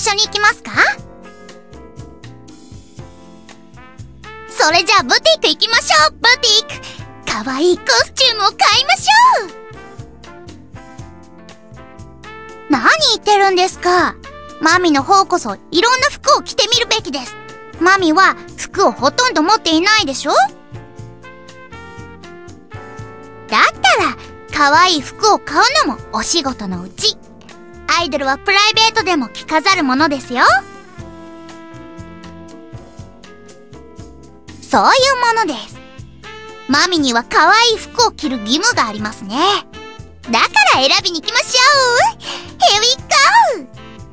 緒に行きますか？それじゃあブティック行きましょう。ブティック、かわいいコスチュームを買いましょう。何言ってるんですか。マミの方こそいろんな服を着てみるべきです。マミは服をほとんど持っていないでしょ。だったら可愛い服を買うのもお仕事のうち。アイドルはプライベートでも着飾るものですよ。そういうものです。マミには可愛い服を着る義務がありますね。だから選びに行きましょう。Here we go!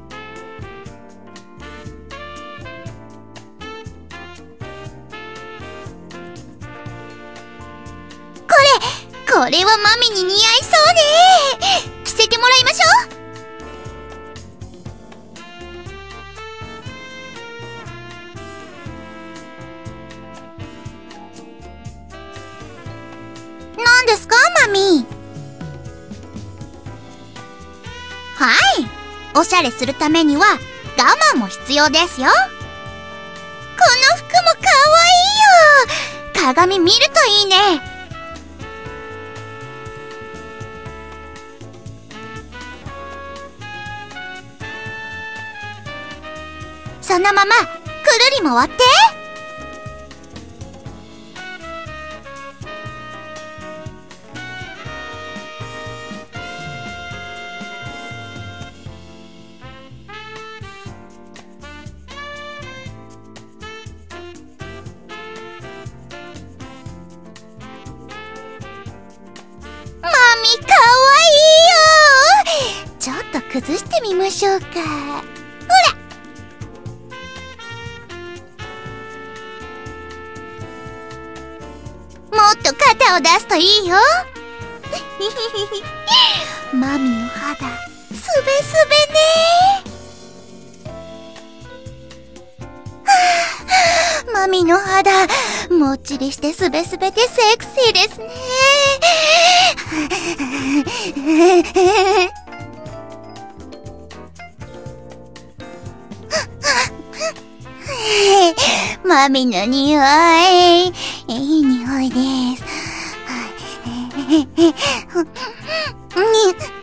これはマミに似合いそうね。着せてもらいましょう。何ですか、マミ？はい。おしゃれするためには我慢も必要ですよ。この服もかわいいよ。鏡見るといいね。そのままくるり回って。マミかわいいよ。ちょっと崩してみましょうか。ほら。もっと肩を出すといいよ。マミの肌、すべすべね。マミの肌、もっちりしてすべすべでセクシーですね。マミの匂い、いい匂いです。